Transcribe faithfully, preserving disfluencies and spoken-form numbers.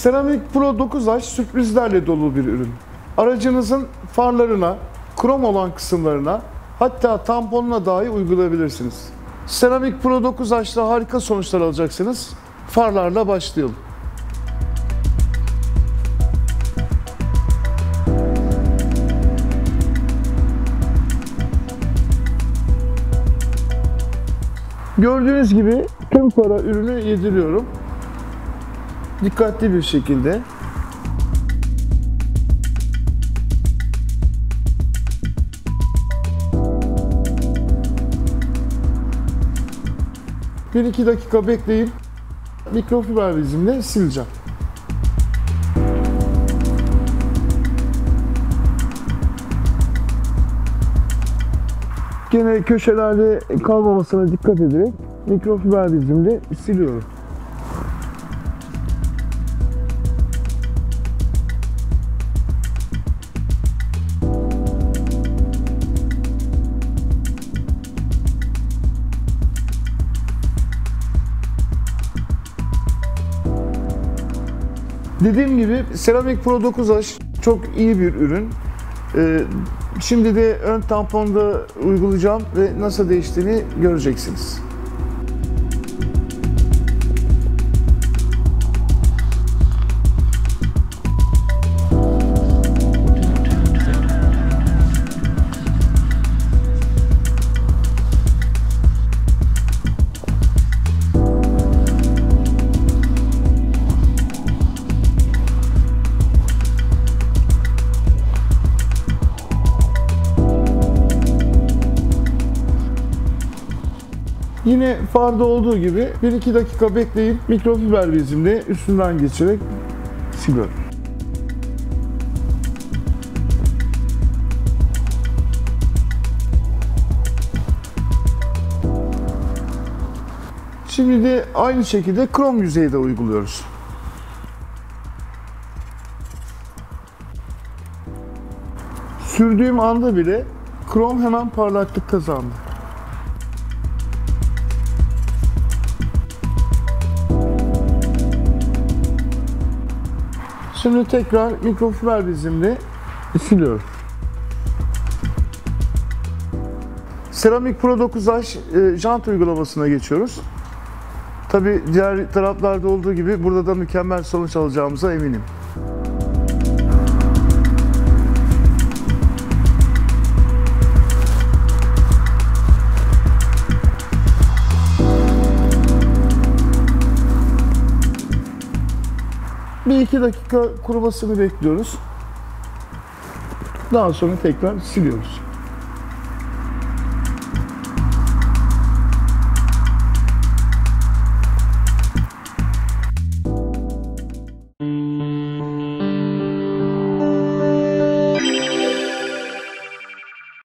Ceramic Pro dokuz H sürprizlerle dolu bir ürün. Aracınızın farlarına, krom olan kısımlarına, hatta tamponuna dahi uygulayabilirsiniz. Ceramic Pro dokuz H'la harika sonuçlar alacaksınız. Farlarla başlayalım. Gördüğünüz gibi tüm fara ürünü yediriyorum. Dikkatli bir şekilde. bir iki dakika bekleyip mikrofiber bezimle sileceğim. Gene köşelerde kalmamasına dikkat ederek mikrofiber bezimle siliyorum. Dediğim gibi Ceramic Pro dokuz H çok iyi bir ürün. Ee, şimdi de ön tamponda uygulayacağım ve nasıl değiştiğini göreceksiniz. Yine farda olduğu gibi bir iki dakika bekleyip mikrofiber bezimle üstünden geçirerek siliyorum. Şimdi de aynı şekilde krom yüzeyi de uyguluyoruz. Sürdüğüm anda bile krom hemen parlaklık kazandı. Şimdi tekrar mikrofiber bezimle siliyorum. Ceramic Pro dokuz H e, jant uygulamasına geçiyoruz. Tabii diğer taraflarda olduğu gibi burada da mükemmel sonuç alacağımıza eminim. Bir iki dakika kurumasını bekliyoruz. Daha sonra tekrar siliyoruz.